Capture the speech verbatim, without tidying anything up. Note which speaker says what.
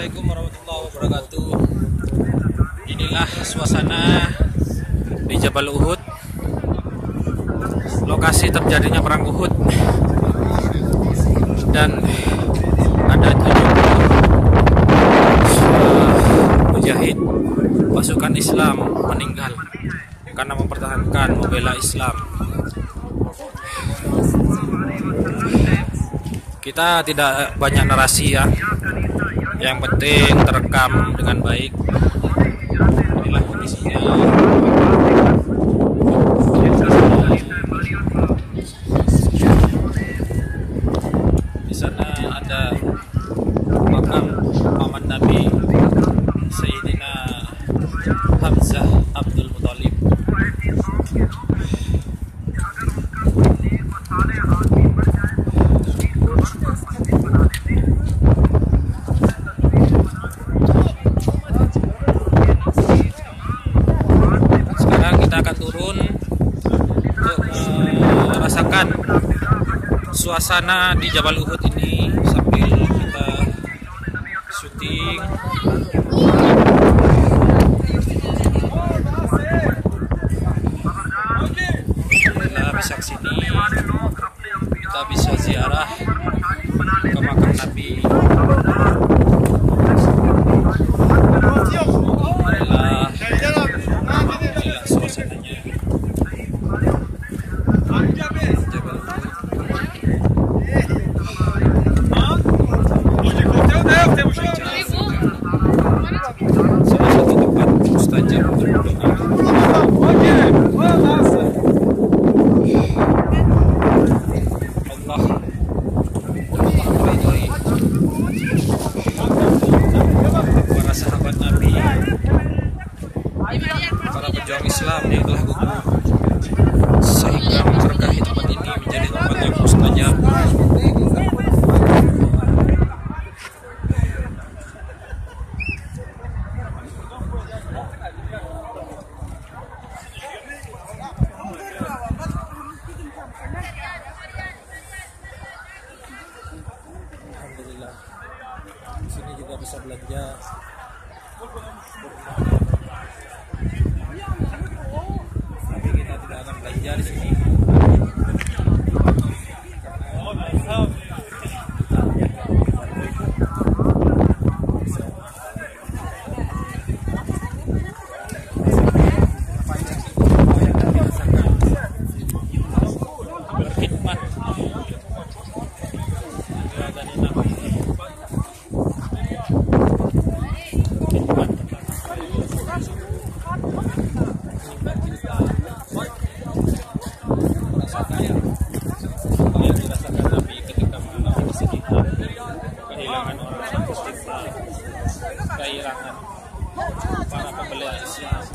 Speaker 1: Assalamualaikum warahmatullahi wabarakatuh. Inilah suasana di Jabal Uhud, lokasi terjadinya perang Uhud, dan ada tujuh mujahid pasukan Islam meninggal karena mempertahankan membela Islam. Kita tidak banyak narasi ya, yang penting terekam dengan baik. Inilah kondisinya. Di sana ada makam paman Nabi Sayyidina Hamzah Abdul Muthalib. Sekarang kita akan turun untuk merasakan suasana di Jabal Uhud ini sambil kita syuting. Kita bisa kesini, kita bisa ziarah ke makam Nabi. Inilah, inilah suasananya. Jabal Uhud. Salah satu tempat mustajab untuk berdoa. Allah meridhoi para sahabat Nabi, para pejuang Islam yang telah gugur, sehingga memberkahi tempat ini menjadi tempat yang mustajab. Alhamdulillah, di sini juga bisa belanja. Tapi kita tidak akan belanja di sini. Berkhidmat. Kehilangan orang yang istiqlal, kehilangan para pembela Islam.